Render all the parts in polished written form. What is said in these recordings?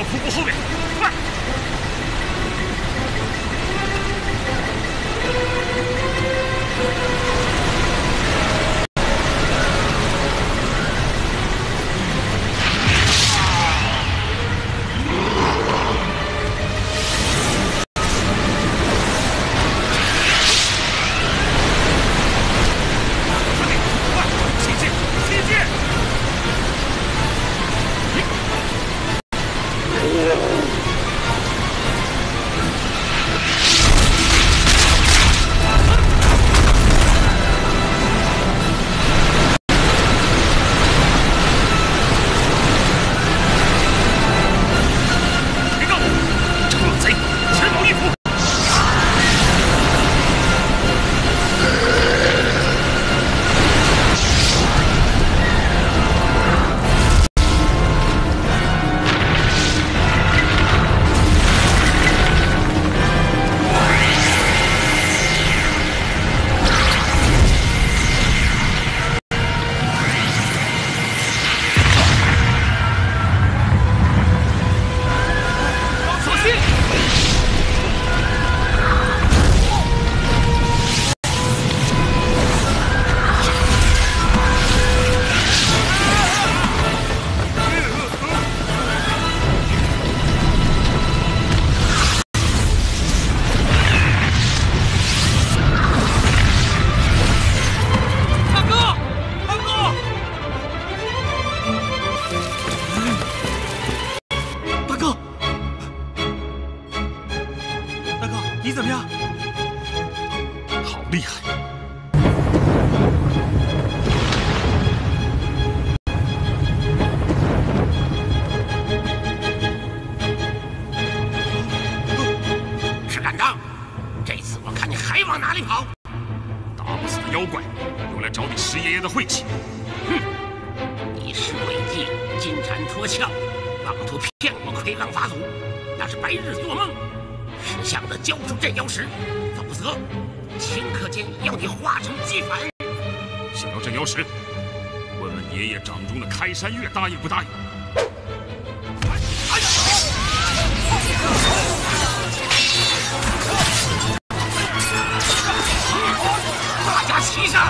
伏过后面，快！ 开山月答应不答应？ 大家齐上！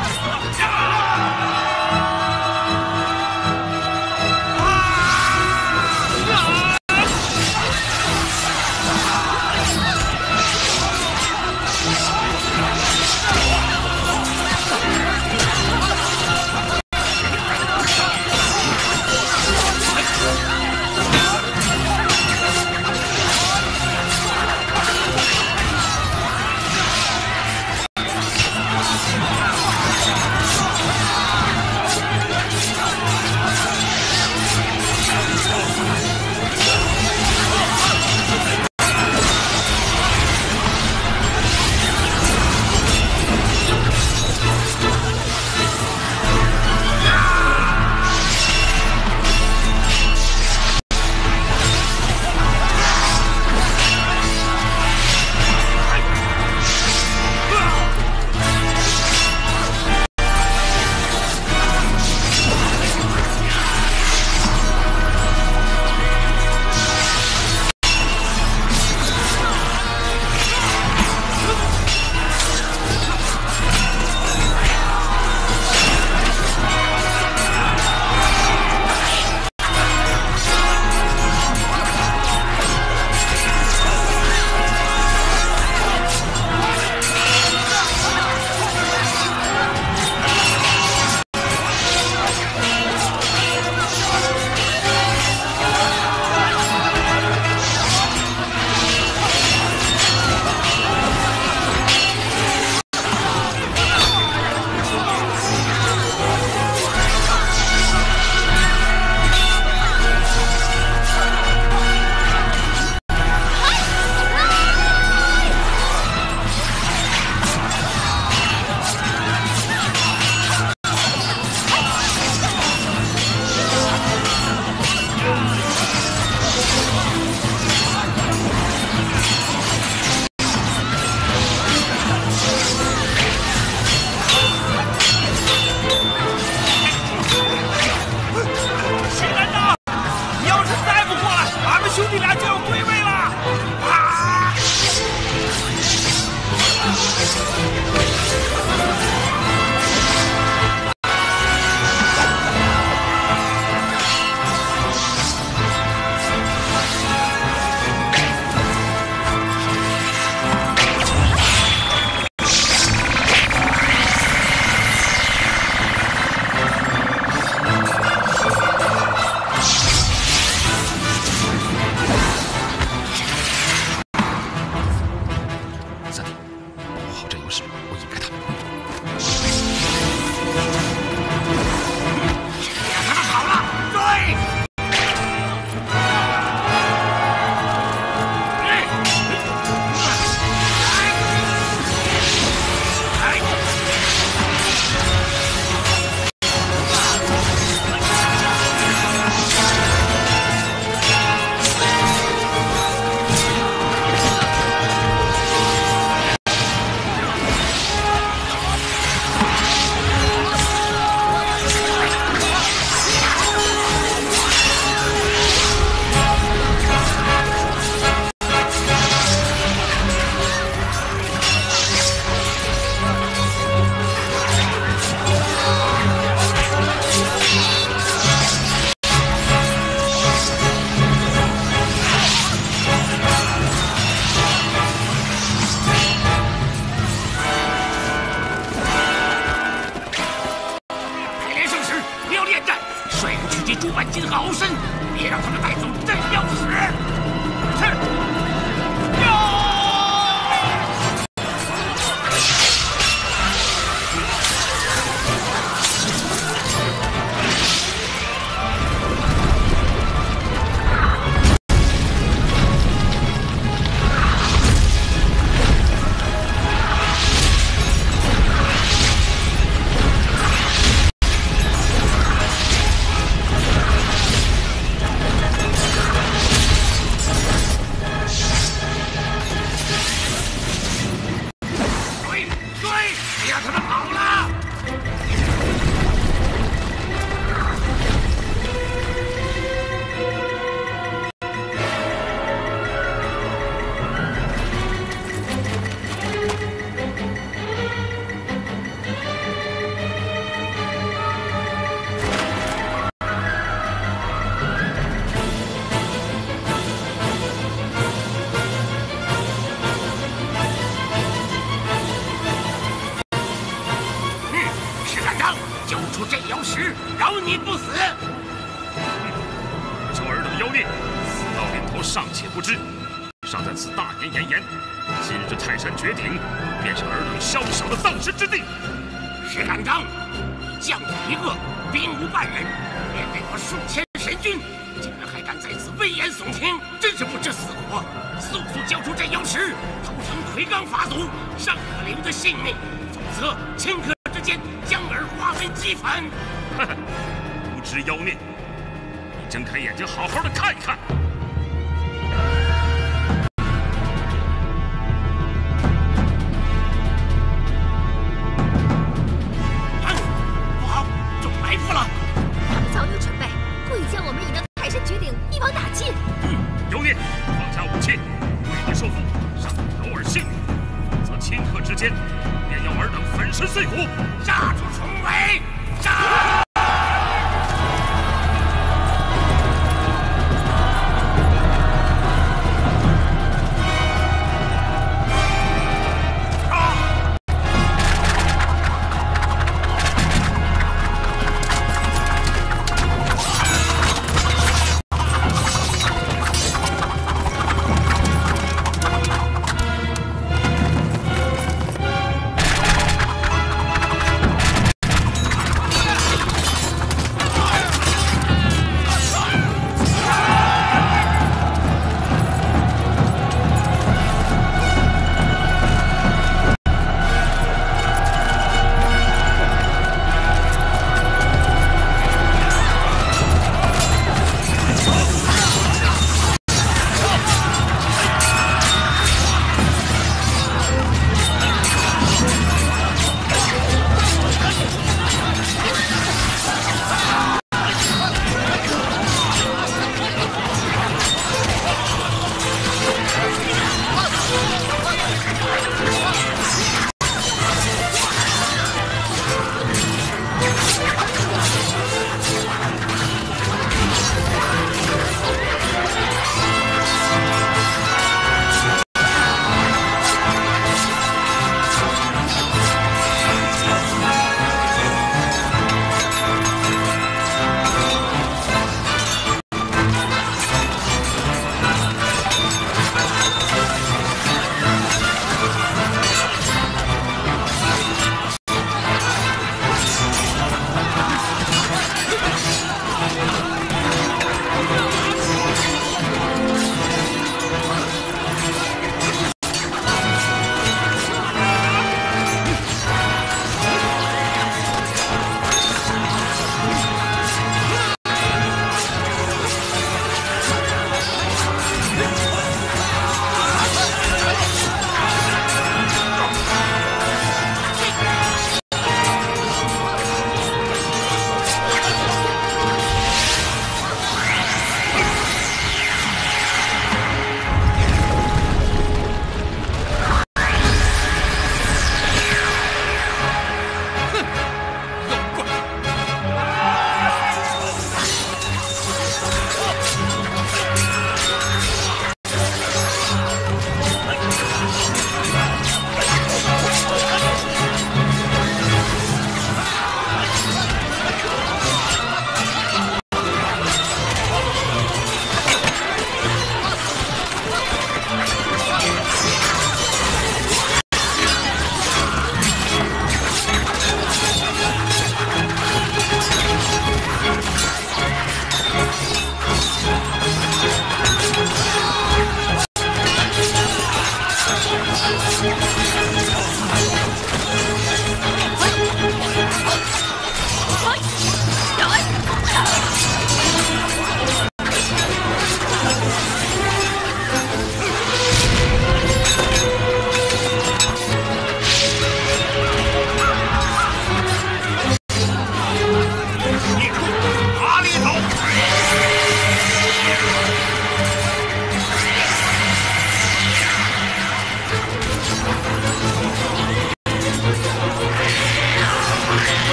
及诸万金河鳌身，别让他们带走镇妖石。是。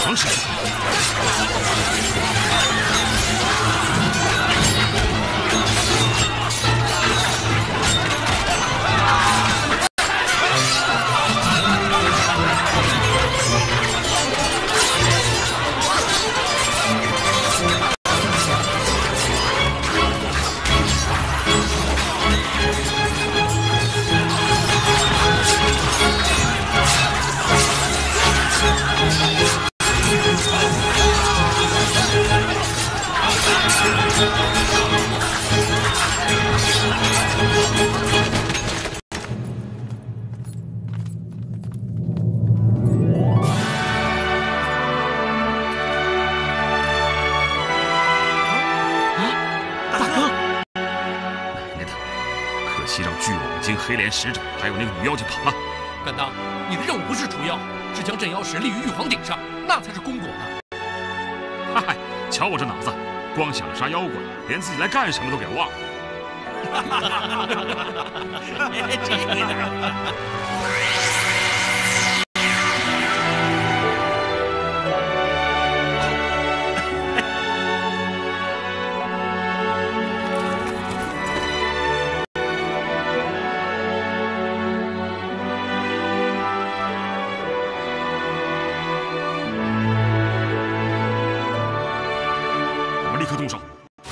皇使者。黑莲使者还有那个女妖精跑了。 敢当，你的任务不是除妖，是将镇妖石立于玉皇顶上，那才是功果呢。 嗨，瞧我这脑子，光想杀妖怪，连自己来干什么都给忘了。 这个。 动手！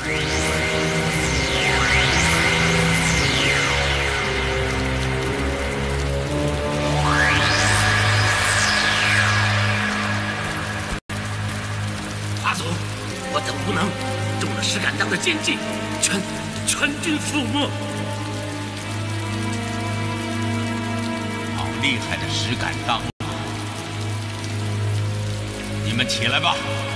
华总，我等无能，中了石敢当的奸计，全军覆没。 好厉害的石敢当！你们起来吧。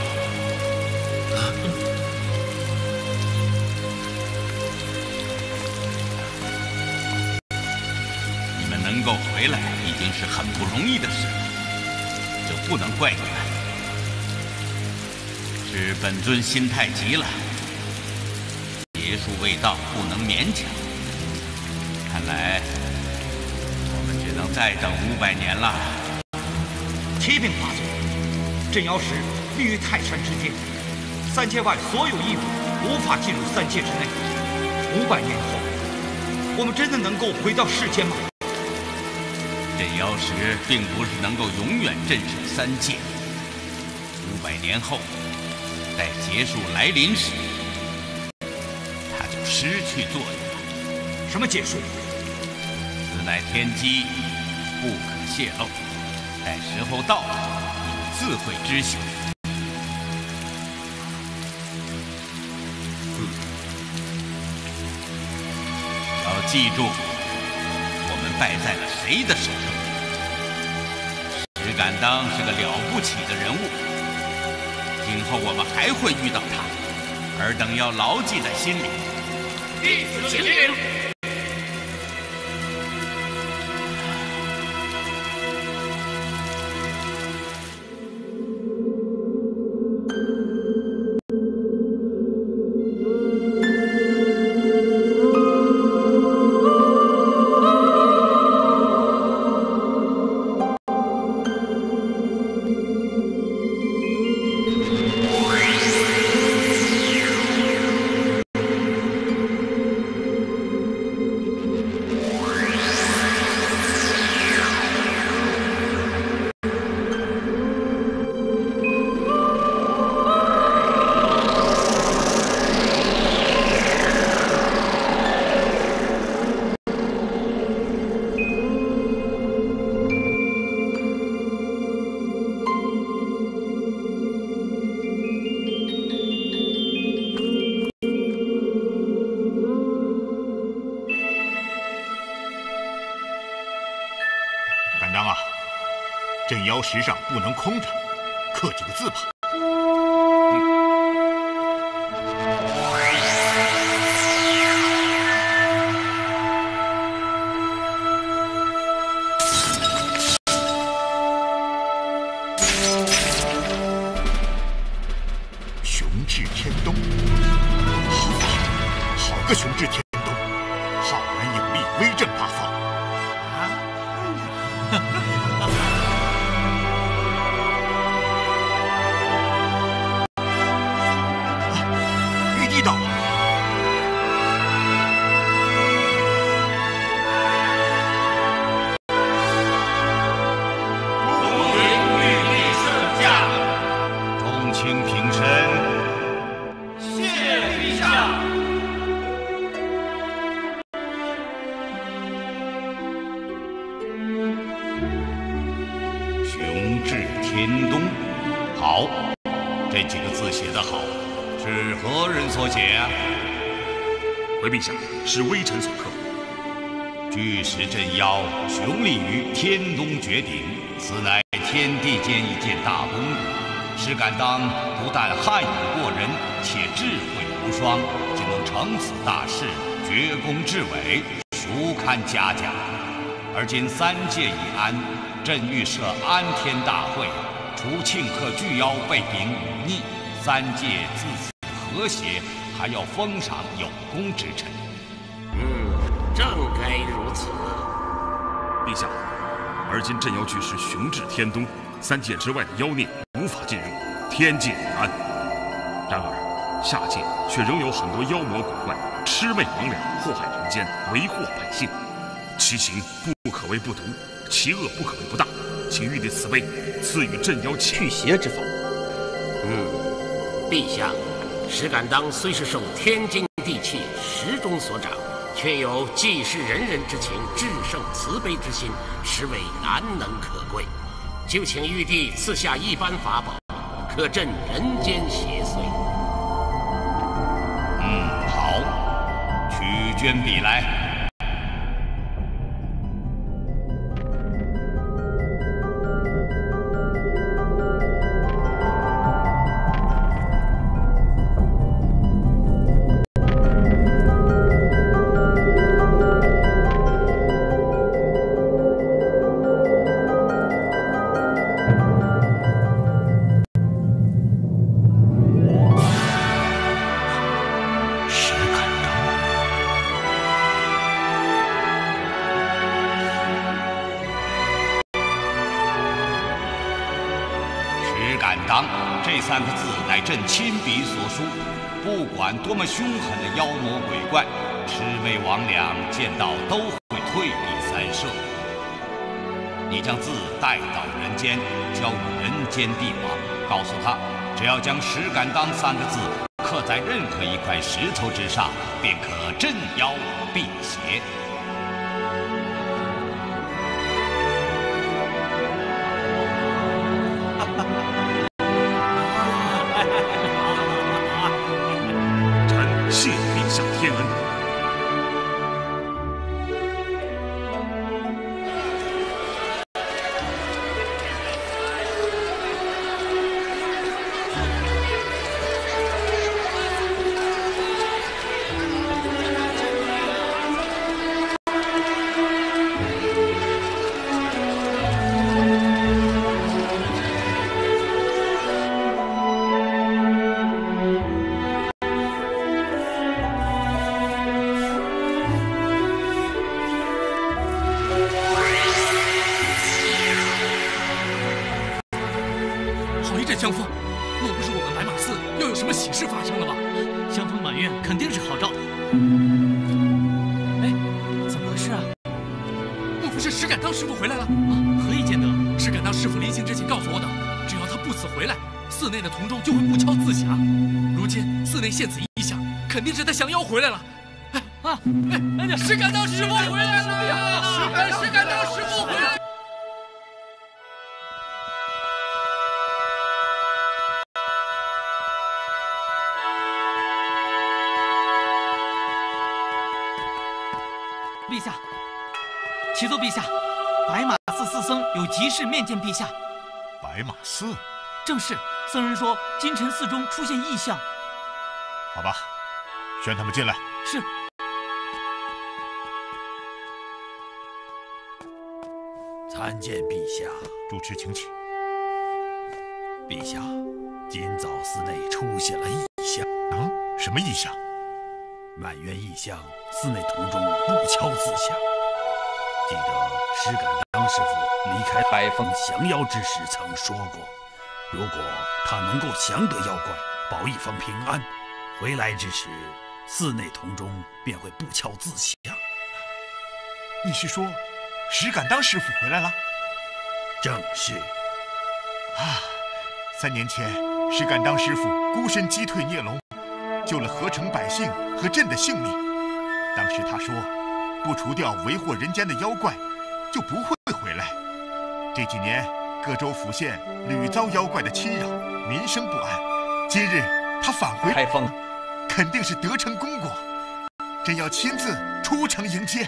能够回来已经是很不容易的事了，这不能怪你们，是本尊心太急了，劫数未到，不能勉强。看来我们只能再等500年了。 启禀华总，镇妖石立于泰山之巅，3界外所有异物无法进入3界之内。500年后，我们真的能够回到世间吗？ 镇妖石并不是能够永远震慑3界。500年后，待劫数来临时，它就失去作用了。 什么劫数？ 此乃天机，不可泄露。待时候到了，你们自会知晓。要记住，我们败在了谁的手中？石敢当是个了不起的人物，今后我们还会遇到他，尔等要牢记在心里。 弟子请领。 敢当啊，镇妖石上不能空着，刻几个字吧。雄志天东，好听，好个雄志天东，浩然有力，威震八方。 好，这几个字写得好，是何人所写啊？ 回陛下，是微臣所刻。 巨石镇妖，雄立于天东绝顶，此乃天地间一件大功务。石敢当不但汉语过人，且智慧无双，竟能成此大事，绝功至伟，孰堪嘉奖？而今3届已安，朕欲设安天大会，除庆贺巨妖被秉忤逆，3界自此和谐，还要封赏有功之臣。 正该如此。 陛下，而今镇妖巨石雄至天东，3界之外的妖孽无法进入，天界已安。然而下界却仍有很多妖魔鬼怪，魑魅魍魉，祸害人间，为祸百姓。其行不可谓不毒，其恶不可谓不大，请玉帝慈悲，赐予镇妖驱邪之法。 陛下，石敢当虽是受天经地气、时钟所长，却有济世仁人之情、至圣慈悲之心，实为难能可贵。就请玉帝赐下一般法宝，可镇人间邪祟。 好，取绢笔来。这3个字乃朕亲笔所书，不管多么凶狠的妖魔鬼怪，魑魅魍魉见到都会退避3舍。你将字带到人间，交予人间帝王，告诉他，只要将石敢当3个字刻在任何一块石头之上，便可镇妖辟邪。 谢陛下天恩。 香风，莫不是我们白马寺又有什么喜事发生了吧？ 香风满院肯定是好兆头。哎，怎么回事啊？ 莫非是石敢当师傅回来了？ 何以见得？ 石敢当师傅临行之前告诉我的，只要他不辞回来，寺内的铜钟就会不敲自响。如今寺内现此异象，肯定是他降妖回来了。石敢当师傅回来了呀！石敢当师傅回来了。 陛下，启奏陛下，白马寺4僧有急事面见陛下。 白马寺？ 正是，僧人说今晨寺中出现异象。 好吧，宣他们进来。 是。 参见陛下。 主持请起。 陛下，今早寺内出现了异象。 什么异象？ 满院异象，寺内铜钟不敲自响。记得石敢当师傅离开百凤降妖之时曾说过，如果他能够降得妖怪，保一方平安，回来之时，寺内铜钟便会不敲自响。 你是说，石敢当师傅回来了？ 正是。 3年前，石敢当师傅孤身击退孽龙，救了河城百姓和朕的性命。当时他说，不除掉为祸人间的妖怪，就不会回来。这几年，各州府县屡遭妖怪的侵扰， 民生不安。今日他返回开封， 肯定是得成功过，朕要亲自出城迎接。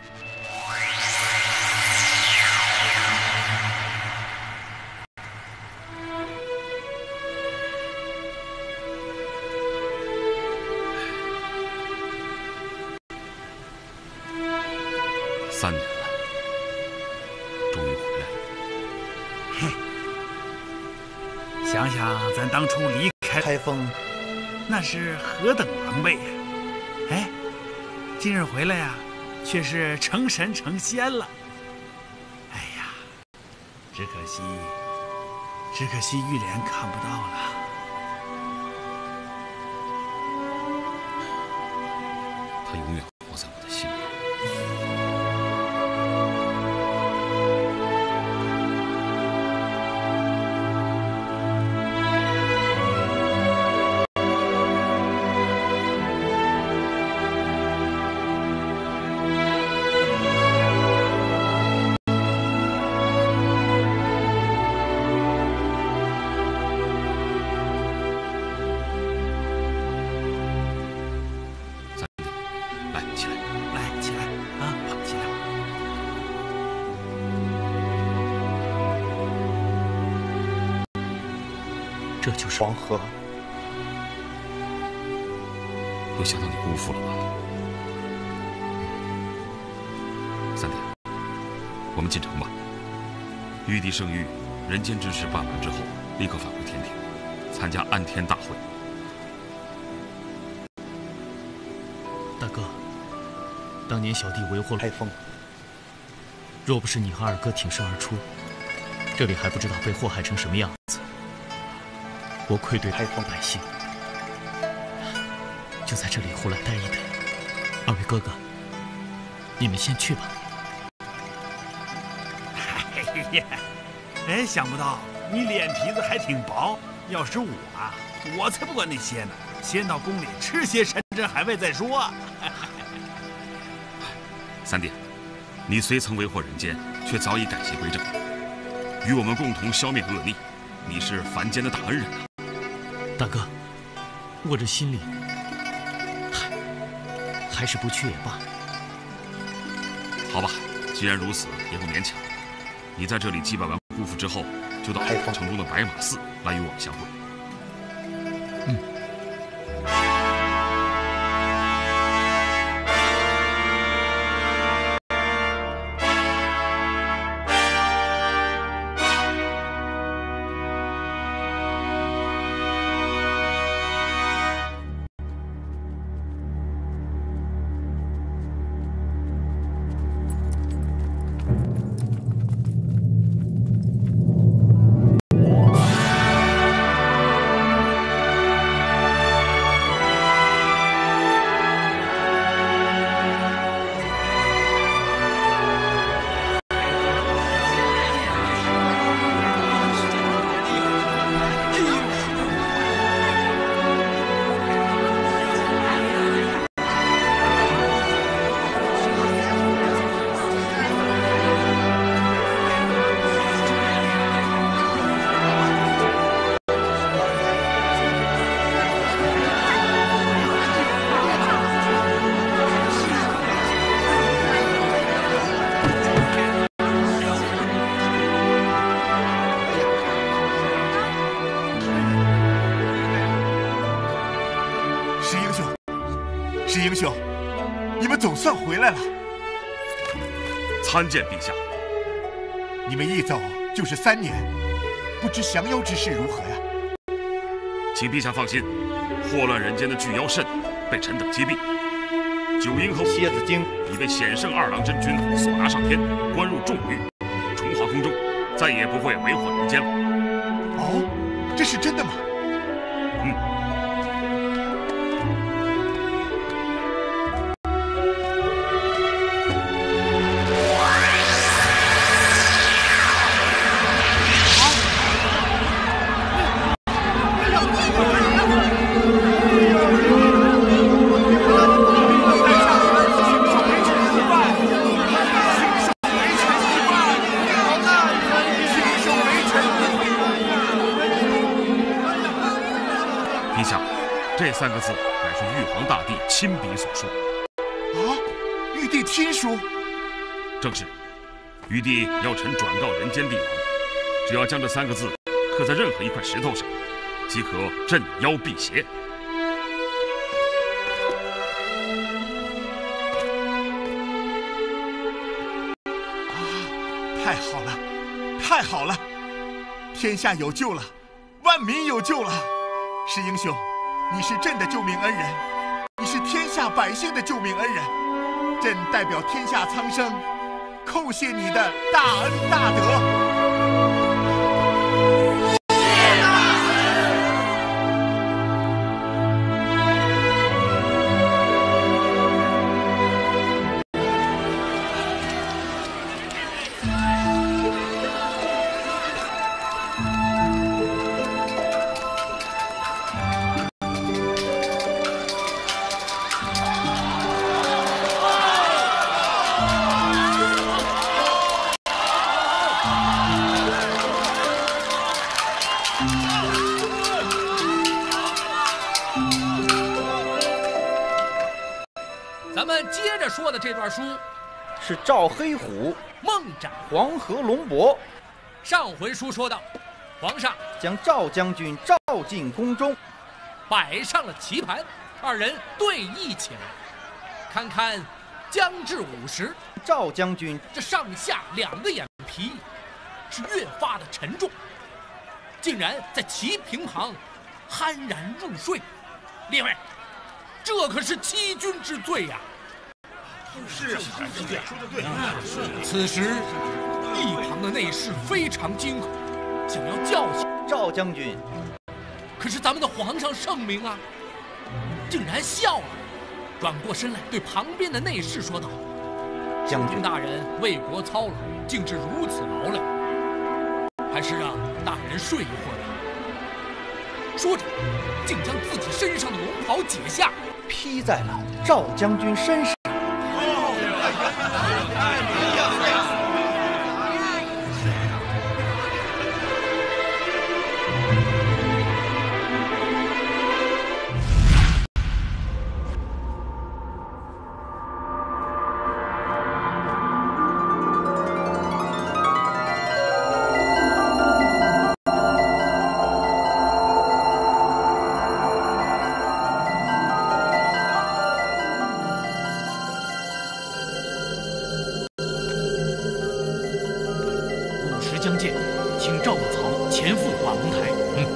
3年了，终于回来了。 嘿，想想咱当初离开封，那是何等狼狈呀！哎，今日回来呀，却是成神成仙了。哎呀，只可惜玉莲看不到了。 他永远活在我的心里。 这就是黄河。 又想到你姑父了吧？3点，我们进城吧。玉帝圣谕，人间之事办完之后，立刻返回天庭，参加安天大会。 大哥，当年小弟为祸开封， 若不是你和二哥挺身而出，这里还不知道被祸害成什么样子。我愧对开封百姓，就在这里胡乱待一待。二位哥哥，你们先去吧。 哎呀，哎，想不到你脸皮子还挺薄。要是我才不管那些呢，先到宫里吃些山珍海味再说。 3点，你虽曾为祸人间，却早已改邪归正，与我们共同消灭恶逆，你是凡间的大恩人啊！ 大哥，我这心里还是不去也罢。 好吧，既然如此，也不勉强。你在这里祭拜完姑父之后，就到城中的白马寺来与我们相会。 石英兄，你们总算回来了。 参见陛下。 你们一走就是3年，不知降妖之事如何呀？ 请陛下放心，祸乱人间的巨妖甚被臣等击毙，九婴和蝎子精已被显圣2郎真君所拿上天，关入重狱，重华宫中，再也不会为祸人间了。 哦，这是真的吗？ 下，这3个字乃是玉皇大帝亲笔所书。 玉帝亲书？ 正是。玉帝要臣转告人间帝王，只要将这3个字刻在任何一块石头上，即可镇妖辟邪。 太好了，太好了！天下有救了，万民有救了！石英兄，你是朕的救命恩人，你是天下百姓的救命恩人，朕代表天下苍生，叩谢你的大恩大德。 说的这段书是赵黑虎梦斩黄河龙伯。 上回书说到，皇上将赵将军召进宫中， 摆上了棋盘，2人对弈起来。堪堪将至午时， 赵将军这上下2个眼皮是越发的沉重，竟然在棋屏旁酣然入睡。列位，这可是欺君之罪呀！ 是啊，说得对。 此时，一旁的内侍非常惊恐，想要叫醒赵将军。 可是咱们的皇上圣明啊，竟然笑了，转过身来对旁边的内侍说道：“将军大人为国操劳，竟至如此劳累，还是让大人睡一会儿吧。”说着，竟将自己身上的龙袍解下， 披在了赵将军身上。 将见，请赵武曹前赴瓦龙台。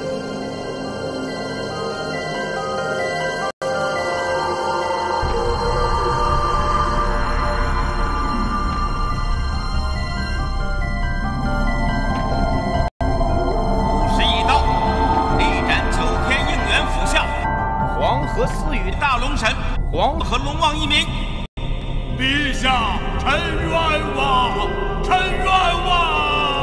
午时已到，力斩9天应元府下黄河私语大龙神黄河龙王一名。 陛下，臣冤枉，臣冤枉！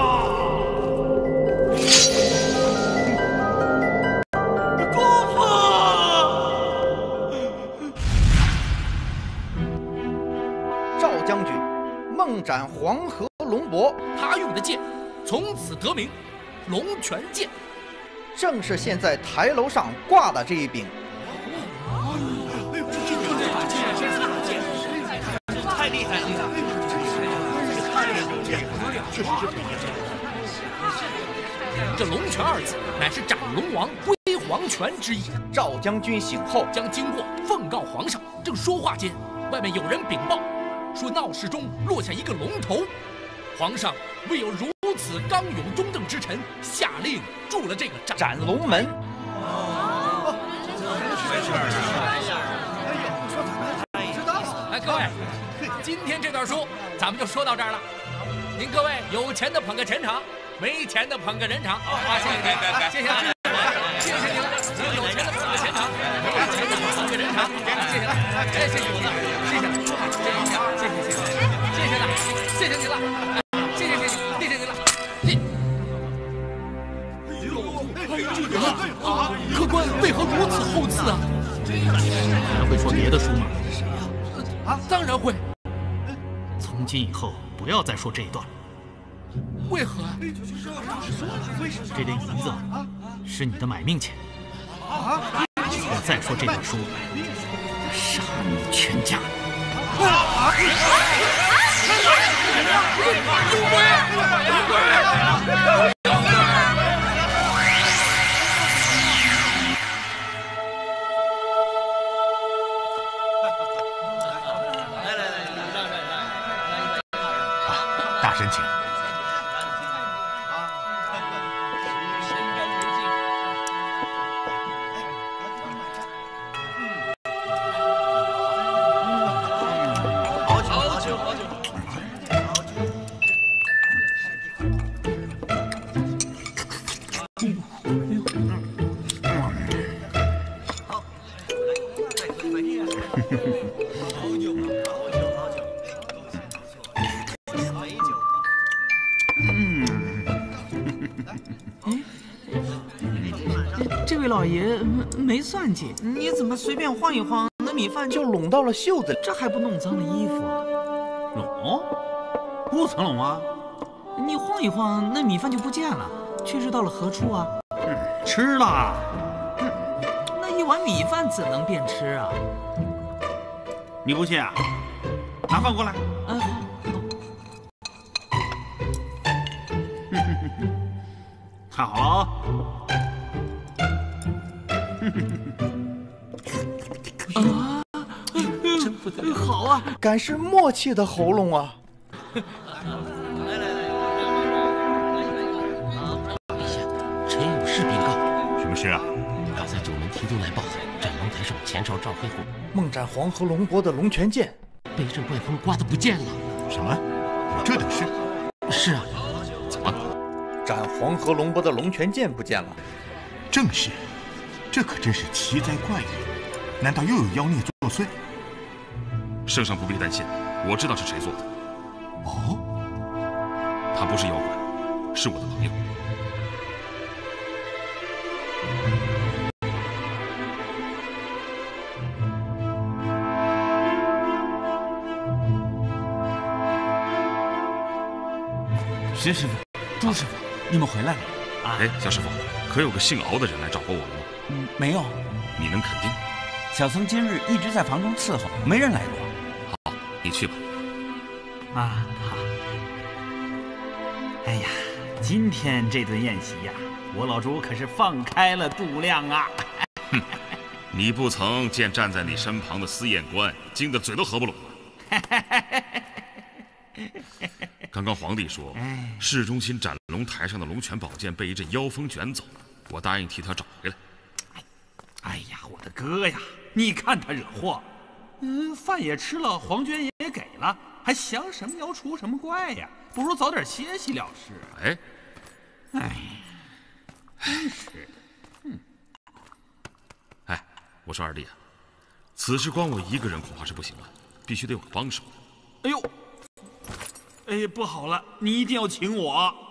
将军梦斩黄河龙伯， 他用的剑从此得名龙泉剑， 正是现在台楼上挂的这一柄。 太厉害了！这龙泉2字乃是斩龙王归黄泉之意。 赵将军醒后， 将经过奉告皇上。正说话间，外面有人禀报说闹市中落下一个龙头，皇上为有如此刚勇忠正之臣，下令筑了这个斩龙门。 来，各位，今天这段书咱们就说到这儿了。您各位有钱的捧个钱场，没钱的捧个人场啊！谢谢您，谢谢您，谢谢您了。您有钱的捧个钱场，没有钱的捧个人场，谢谢了，哎，谢谢您了，谢谢了，谢谢您了，谢谢了，谢谢您了，谢谢您，谢谢您了。客官为何如此厚赐啊？ 还会说别的书吗？ 当然会。 从今以后不要再说这一段。 为何？ 这点银子是你的买命钱。 再说这本书，杀你全家！ 有鬼！ 大神请。 这位老爷没算计，你怎么随便晃一晃，那米饭就拢到了袖子里？这还不弄脏了衣服啊？ 拢？不曾拢啊！ 你晃一晃，那米饭就不见了，却是到了何处啊？ 吃了。 那一碗米饭怎能便吃啊？ 你不信啊？拿饭过来。看好了啊！ 真好啊！ 敢是默契的喉咙啊！ 臣有事禀告。 什么事啊？ 刚才九门提督来报，斩龙台上前朝赵黑虎梦斩黄河龙国的龙泉剑被这怪风刮得不见了。 什么？有这等事？ 是啊。 怎么？ 斩黄河龙国的龙泉剑不见了？ 正是，这可真是奇哉怪异。难道又有妖孽作祟？ 圣上不必担心，我知道是谁做的。 哦， 他不是妖怪，是我的朋友。 石师傅，朱师傅，你们回来了。 哎，小师傅，可有个姓敖的人来找过我们吗？ 没有。 你能肯定？ 小僧今日一直在房中伺候，没人来过。 好，你去吧。 啊，好。哎呀，今天这顿宴席呀，我老朱可是放开了度量啊！ 哼，你不曾见站在你身旁的司宴官惊得嘴都合不拢吗？刚刚皇帝说，市中心斩龙台上的龙泉宝剑被一阵妖风卷走，我答应替他找回来。 哎呀，我的哥呀！你看他惹祸，饭也吃了，黄绢也给了，还降什么妖除什么怪呀？不如早点歇息了事。哎，真是的。 哎，我说二弟啊，此事光我一个人恐怕是不行了，必须得有个帮手。 哎呦，哎，不好了，你一定要请我。